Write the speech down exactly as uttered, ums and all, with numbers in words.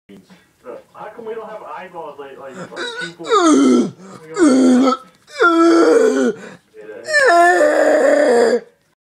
How come we don't have eyeballs like like, like people?